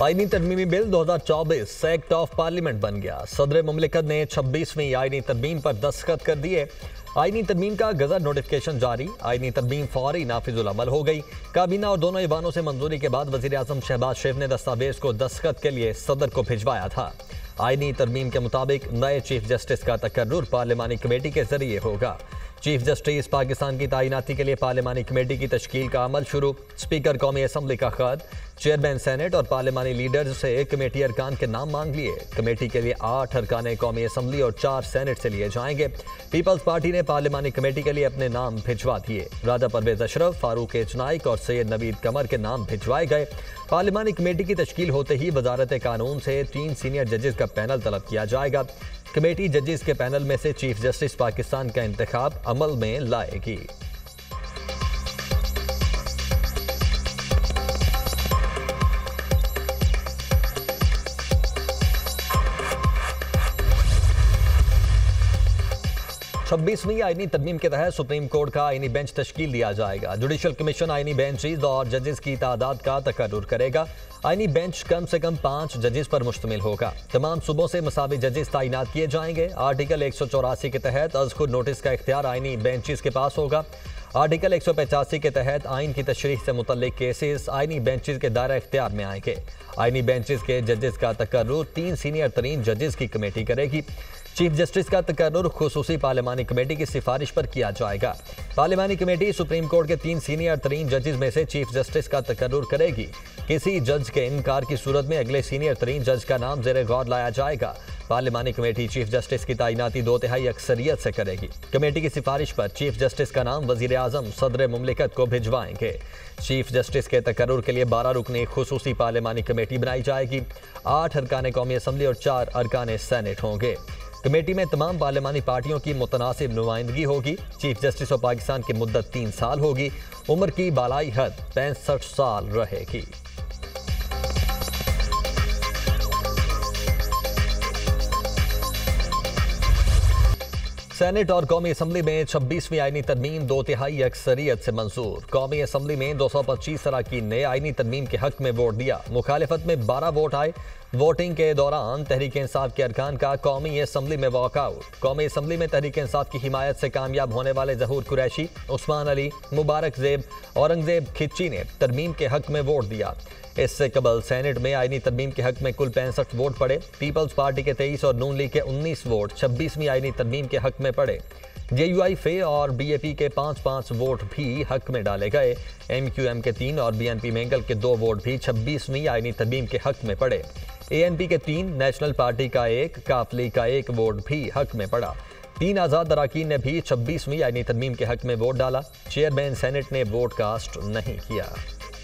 आईनी तरमीमी bill 2024 act of parliament बन गया। सदर मुमलिकत ने 26वीं आईनी तरमीम पर दस्तखत कर दिए। आईनी तरमीम का गजट नोटिफिकेशन जारी। आईनी तरमीम फौरी नाफिजुल अमल हो गई। काबीना और दोनों ईवानों से मंजूरी के बाद वजीर आजम शहबाज शरीफ ने दस्तावेज को दस्तखत के लिए सदर को भिजवाया था। आईनी तरमीम के मुताबिक नए चीफ जस्टिस का तकर्रुर पार्लिमानी कमेटी के जरिए होगा। चीफ जस्टिस पाकिस्तान की तैनाती के लिए पार्लिमानी कमेटी की तश्कील का अमल शुरू। स्पीकर कौमी असम्बली का खत, चेयरमैन सेनेट और पार्लिमानी लीडर्स से कमेटी अरकान के नाम मांग लिए। कमेटी के लिए 8 अरकान कौमी असम्बली और 4 सेनेट से लिए जाएंगे। पीपल्स पार्टी ने पार्लिमानी कमेटी के लिए अपने नाम भिजवा दिए। राजा परवेज अशरफ, फारूक एच नाइक और सैयद नवीद कमर के नाम भिजवाए गए। पार्लिमानी कमेटी की तश्कील होते ही वजारत कानून से 3 सीनियर जजेस का पैनल तलब किया जाएगा। कमेटी जजेस के पैनल में से चीफ जस्टिस पाकिस्तान का इंतखाब अमल में लाएगी। छब्बीसवीं आईनी तरमीम के तहत सुप्रीम कोर्ट का आईनी बेंच तश्कील दिया जाएगा। जुडिशल कमीशन आईनी बेंचेज और जजेस की तादाद का तकर्रुर करेगा। आईनी बेंच कम से कम 5 जजेस पर मुश्तमिल होगा। तमाम सूबों से मसावी जजेस तैनात किए जाएंगे। आर्टिकल 184 के तहत अज़कुर नोटिस का इख्तियार आईनी बेंचेस के पास होगा। आर्टिकल 185 के तहत आइन की तशरीह से मुतल्लिक केसेस आईनी बेंचेस के दायरा इख्तियार में आएंगे। आईनी बेंचेस के जजेस का तकर्रुर 3 सीनियर तरीन जजेस की कमेटी करेगी। चीफ जस्टिस का तकर्रुर खुसूसी पार्लिमानी कमेटी की सिफारिश पर किया जाएगा। पार्लिमानी कमेटी सुप्रीम कोर्ट के 3 सीनियर तरीन जजेस में से चीफ जस्टिस का तकर्रुर करेगी। किसी जज के इनकार की सूरत में अगले सीनियर तरीन जज का नाम ज़ेरे गौर लाया जाएगा। पार्लिमानी कमेटी चीफ जस्टिस की तैनाती 2/3 अक्सरियत से करेगी। कमेटी की सिफारिश पर चीफ जस्टिस का नाम वजीर आजम सदर मुमलिकत को भिजवाएंगे। चीफ जस्टिस के तकर्रुर के लिए 12 रुकनी खुसूसी पार्लिमानी कमेटी बनाई जाएगी। 8 अरकान कौमी असम्बली और 4 अरकान सेनेट होंगे। कमेटी में तमाम पार्लिमानी पार्टियों की मुतनासिब नुमाइंदगी होगी। चीफ जस्टिस ऑफ पाकिस्तान की मुद्दत 3 साल होगी। उम्र की बालाई हद 65 साल रहेगी। सेनेट और कौमी असम्बली में 26वीं आईनी तरमीम 2/3 अक्सरियत से मंजूर। कौमी असम्बली में 225 अरकान ने आईनी तरमीम के हक में वोट दिया। मुखालिफत में 12 वोट आए। वोटिंग के दौरान तहरीक इंसाफ के अरकान का कौमी असम्बली में वॉकआउट। कौमी असम्बली में तहरीक इंसाफ की हिमायत से कामयाब होने वाले जहूर कुरैशी, उस्मान अली, मुबारक ज़ेब, औरंगजेब खिच्ची ने तरमीम के हक में वोट दिया। इससे कबल सेनेट में आईनी तरमीम के हक में कुल 65 वोट पड़े। पीपल्स पार्टी के 23 और नून लीग के 19 वोट 26वीं आईनी तरमीम के हक में पड़े। JUI फे और BAP के 5-5 वोट भी हक में डाले गए। MQM के 3 और BNP मेंगल के 2 वोट भी 26वीं आईनी तरमीम के हक में पड़े। ANP के 3, नेशनल पार्टी का 1, काफली का 1 वोट भी हक में पड़ा। 3 आज़ाद अरकान ने भी 26वीं आईनी तरमीम के हक में वोट डाला। चेयरमैन सेनेट ने वोट कास्ट नहीं किया।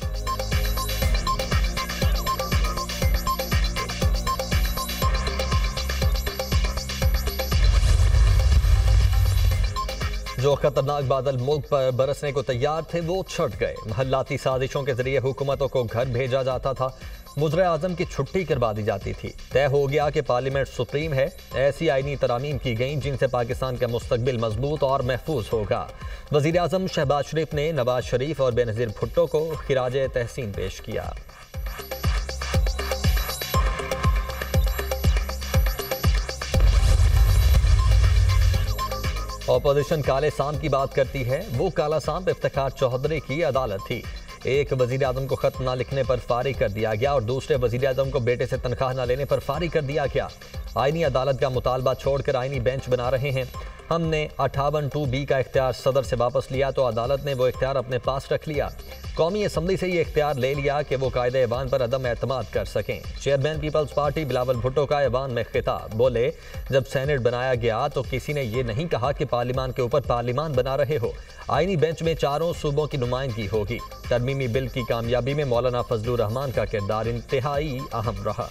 जो खतरनाक बादल मुल्क पर बरसने को तैयार थे वो छट गए। महल्लाती साजिशों के जरिए हुकूमतों को घर भेजा जाता था। मुजरे आजम की छुट्टी करवा दी जाती थी। तय हो गया कि पार्लियामेंट सुप्रीम है। ऐसी आईनी तरामीम की गईं जिनसे पाकिस्तान का मुस्तकबिल मजबूत और महफूज होगा। वजीर आजम शहबाज शरीफ ने नवाज शरीफ और बेनज़ीर भुट्टो को खिराजे तहसीन पेश किया। ऑपोजिशन काले सांप की बात करती है। वो काला सांप इफ्तिखार चौधरी की अदालत थी। एक वजीर आजम को खत न लिखने पर फारिग कर दिया गया और दूसरे वजीर आजम को बेटे से तनख्वाह न लेने पर फारिग कर दिया गया। आईनी अदालत का मुतालबा छोड़कर आईनी बेंच बना रहे हैं। हमने 58(2)B का इख्तियार सदर से वापस लिया तो अदालत ने वो इख्तियार अपने पास रख लिया। कौमी असम्बली से ये इख्तियार ले लिया कि वो कायदे ऐवान पर अदम एतमाद कर सकें। Chairman Peoples Party Bilawal Bhutto का ऐवान में खिताब, बोले जब सेनेट बनाया गया तो किसी ने ये नहीं कहा कि पार्लियामान के ऊपर पार्लियामान बना रहे हो। आईनी बेंच में 4 सूबों की नुमाइंदगी होगी। तरमीमी बिल की कामयाबी में मौलाना फजलुर रहमान का किरदार इंतहाई अहम रहा।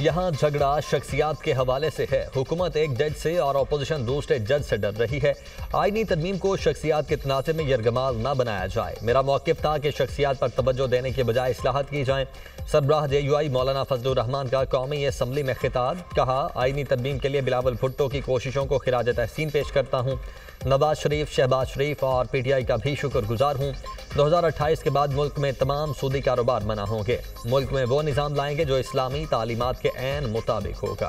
यहाँ झगड़ा शख्सियात के हवाले से है। हुकूमत एक जज से और अपोजिशन दूसरे जज से डर रही है। आईनी तरमीम को शख्सियात के तनाज़े में यरगमाल न बनाया जाए। मेरा मौक़िफ़ था कि शख्सियात पर तवज्जो देने के बजाय इस्लाहत की जाए। सरबराह JUI मौलाना फजलुर रहमान का कौमी असम्बली में खिताब। कहा, आईनी तरमीम के लिए बिलावल भुट्टो की कोशिशों को खिराज तहसीन पेश करता हूँ। नवाज शरीफ, शहबाज शरीफ और PTI का भी शुक्रगुजार हूँ। 2028 के बाद मुल्क में तमाम सूदी कारोबार मना होंगे। मुल्क में वो निज़ाम लाएंगे जो इस्लामी तालीमात के ऐन मुताबिक होगा।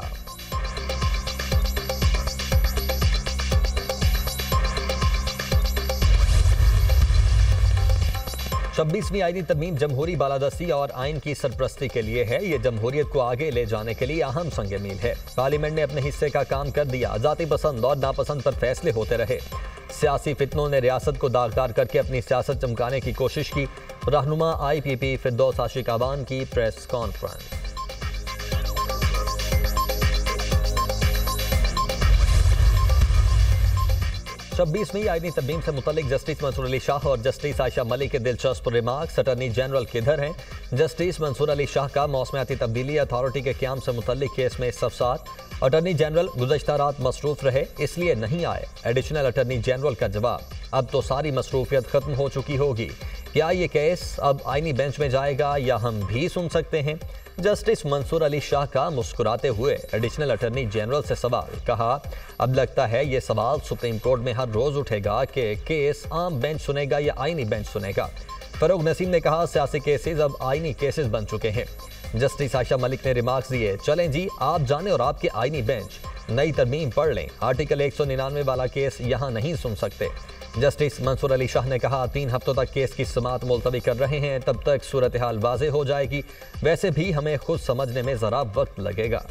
26वीं आईनी तरमीम जमहूरी बालादस्ती और आइन की सरपरस्ती के लिए है। ये जमहूरियत को आगे ले जाने के लिए अहम संग मील है। पार्लियामेंट ने अपने हिस्से का काम कर दिया। जाति पसंद और नापसंद पर फैसले होते रहे। सियासी फितनों ने रियासत को दागदार करके अपनी सियासत चमकाने की कोशिश की। रहनुमा IPP फिरदौस आशिक अवान की प्रेस कॉन्फ्रेंस। 26वीं आईनी तरमीम से मुतल्लिक जस्टिस मंसूर अली शाह और जस्टिस आयशा मलिक के दिलचस्प रिमार्क्स। अटॉर्नी जनरल किधर हैं? जस्टिस मंसूर अली शाह का मौसमियाती तब्दीली अथॉरिटी के क़याम से मुतल्लिक केस में इस्तफसार। अटॉर्नी जनरल गुज़श्ता रात मसरूफ रहे इसलिए नहीं आए। एडिशनल अटॉर्नी जनरल का जवाब, अब तो सारी मसरूफियत खत्म हो चुकी होगी। क्या ये केस अब आईनी बेंच में जाएगा या हम भी सुन सकते हैं? जस्टिस मंसूर अली शाह का मुस्कुराते हुए एडिशनल अटॉर्नी जनरल से सवाल। कहा, अब लगता है ये सवाल सुप्रीम कोर्ट में हर रोज उठेगा कि केस आम बेंच सुनेगा या आईनी बेंच सुनेगा। फरूक नसीम ने कहा, सियासी केसेस अब आईनी केसेस बन चुके हैं। जस्टिस आयशा मलिक ने रिमार्क्स दिए, चलें जी आप जाने और आपके आईनी बेंच नई तरमीम पढ़ लें। आर्टिकल 199 वाला केस यहाँ नहीं सुन सकते। जस्टिस मंसूर अली शाह ने कहा, 3 हफ्तों तक केस की समाअत मुलतवी कर रहे हैं, तब तक सूरत हाल वाज़ेह हो जाएगी। वैसे भी हमें खुद समझने में ज़रा वक्त लगेगा।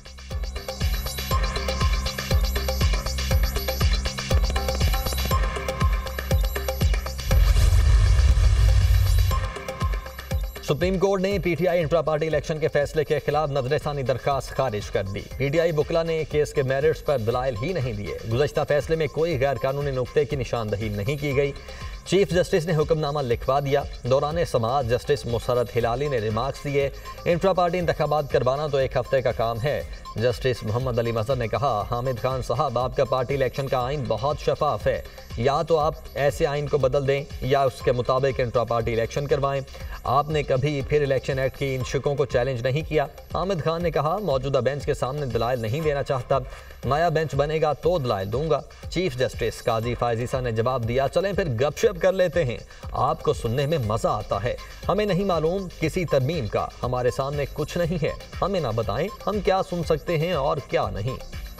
सुप्रीम कोर्ट ने PTI इंट्रा पार्टी इलेक्शन के फैसले के खिलाफ नजरसानी दरखास्त खारिज कर दी। PTI बुकला ने केस के मेरिट्स पर दलाइल ही नहीं दिए। गुज़श्ता फैसले में कोई गैर कानूनी नुक्ते की निशानदही नहीं की गई। चीफ जस्टिस ने हुक्मनामा लिखवा दिया। दौरान समाअत जस्टिस मुसरत हिलाली ने रिमार्क्स दिए, इंट्रा पार्टी इंतखाबात करवाना तो 1 हफ्ते का काम है। जस्टिस मोहम्मद अली मजहर ने कहा, हामिद खान साहब, आपका पार्टी इलेक्शन का आइन बहुत शफाफ है। या तो आप ऐसे आइन को बदल दें या उसके मुताबिक इंट्रा पार्टी इलेक्शन करवाएं। आपने कभी फिर इलेक्शन एक्ट की इन शिकों को चैलेंज नहीं किया। हामिद खान ने कहा, मौजूदा बेंच के सामने दलाइल नहीं देना चाहता। नया बेंच बनेगा तो दलाइल दूंगा। चीफ जस्टिस काजी फायजीसा ने जवाब दिया, चलें फिर गपशप कर लेते हैं। आपको सुनने में मजा आता है। हमें नहीं मालूम किसी तरमीम का, हमारे सामने कुछ नहीं है। हमें ना बताएं हम क्या सुन सकते हैं और क्या नहीं।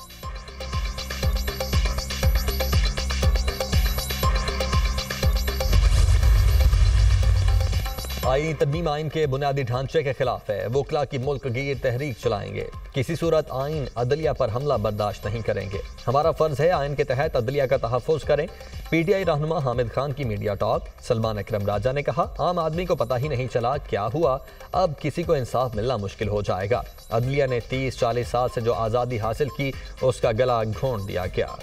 आईनी तरमीम आइन के बुनियादी ढांचे के खिलाफ है। वकला की मुल्क गिर तहरीक चलाएंगे। किसी सूरत आइन अदलिया पर हमला बर्दाश्त नहीं करेंगे। हमारा फर्ज है आइन के तहत अदलिया का तहफ़्फ़ुज़ करें। PTI रहनुमा हामिद खान की मीडिया टॉक। सलमान अकरम राजा ने कहा, आम आदमी को पता ही नहीं चला क्या हुआ, अब किसी को इंसाफ मिलना मुश्किल हो जाएगा। अदलिया ने 30-40 साल से जो आज़ादी हासिल की उसका गला घोंट दिया गया।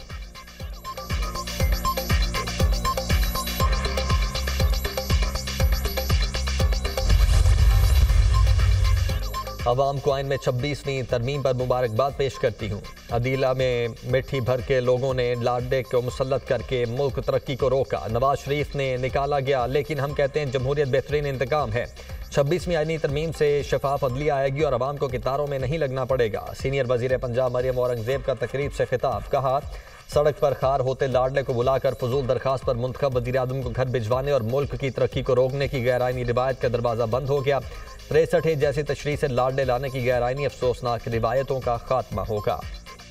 अवाम को आइन में 26वीं तरमीम पर मुबारकबाद पेश करती हूँ। अदीला में मिट्टी भर के लोगों ने लाडे को मुसल्लत करके मुल्क तरक्की को रोका। नवाज शरीफ ने निकाला गया, लेकिन हम कहते हैं जमहूरियत बेहतरीन इंतकाम है। 26वीं आईनी तरमीम से शफाफ अदलिया आएगी और अवाम को कितारों में नहीं लगना पड़ेगा। सीनियर वजीर पंजाब मरियम औरंगजेब का तकरीब से खिताब। कहा, सड़क पर खार होते लाडले को बुलाकर फजूल दरखास्त पर मुंतखब वज़ीर-ए-आज़म को घर भिजवाने और मुल्क की तरक्की को रोकने की गैर आईनी रिवायत का दरवाज़ा बंद हो गया। 63 जैसी तशरीह से लाडले लाने की गैर आईनी अफसोसनाक रिवायतों का खात्मा होगा।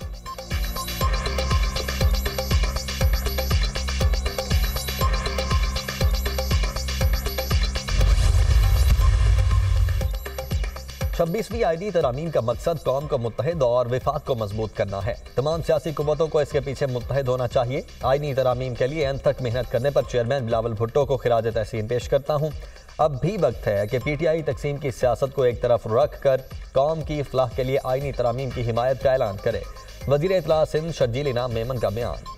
छब्बीसवीं आईनी तरमीम का मकसद कौम को मुत्तहिद और विफाक को मजबूत करना है। तमाम सियासी कुव्वतों को इसके पीछे मुत्तहिद होना चाहिए। आईनी तरमीम के लिए अंत तक मेहनत करने पर चेयरमैन बिलावल भुट्टो को खिराज तहसीन पेश करता हूँ। अब भी वक्त है कि PTI तकसीम की सियासत को एक तरफ रख कर कौम की फलाह के लिए आईनी तरमीम की हिमायत का ऐलान करे। वज़ीर इत्तला सिंध शर्जील इनाम मेमन का बयान।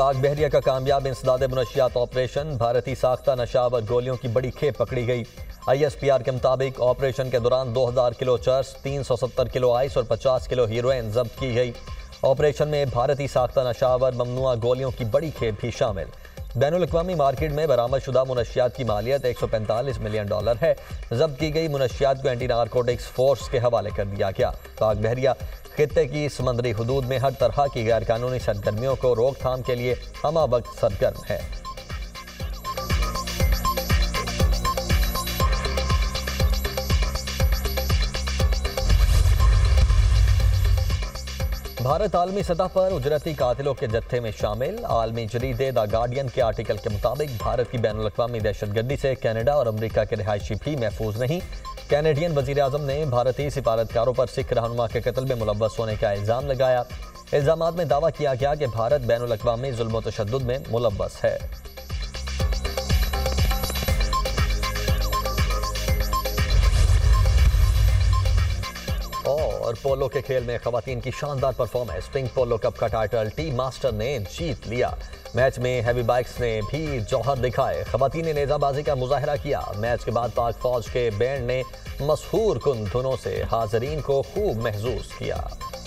पाक बहरिया का कामयाब इंसदाद मुनशियात ऑपरेशन, भारतीय साख्ता नशावर गोलियों की बड़ी खेप पकड़ी गई। ISPR के मुताबिक ऑपरेशन के दौरान 2000 किलो चर्स, 370 किलो आइस और 50 किलो हीरोइन जब्त की गई। ऑपरेशन में भारतीय साख्ता नशावर ममनुआ गोलियों की बड़ी खेप भी शामिल। बैनुल-अक़वामी मार्केट में बरामदशुदा मुनशियात की मालियत $145 मिलियन है। जब्त की गई मुनशियात को एंटी नारकोटिक्स फोर्स के हवाले कर दिया गया। पाक बहरिया खित्ते की समंदरी हदूद में हर तरह की गैर कानूनी सरगर्मियों को रोकथाम के लिए हमा वक्त सरगर्म है। भारत आलमी सतह पर उजरती कातिलों के जत्थे में शामिल। आलमी जरीदे द गार्डियन के आर्टिकल के मुताबिक भारत की बैनुल-अक़वामी दहशतगर्दी से कनाडा और अमरीका के रिहायशी भी महफूज नहीं। कैनेडियन वज़ीर आज़म ने भारतीय सिफारतकारों पर सिख रहनुमा के कत्ल में मुलव्वस होने का इल्ज़ाम लगाया। इल्ज़ामात में दावा किया गया कि भारत बैनुल-अक़वामी जुल्म व तशद्दुद में मुलव्वस है। और पोलो के खेल में खवातीन की शानदार परफॉर्मेंस, पिंक पोलो कप का टाइटल टीम मास्टर ने जीत लिया। मैच में हैवी बाइक्स ने भी जौहर दिखाए, खवातीन ने नेजाबाजी का मुजाहरा किया। मैच के बाद पाक फौज के बैंड ने मशहूर कुन धुनों से हाज़रीन को खूब महसूस किया।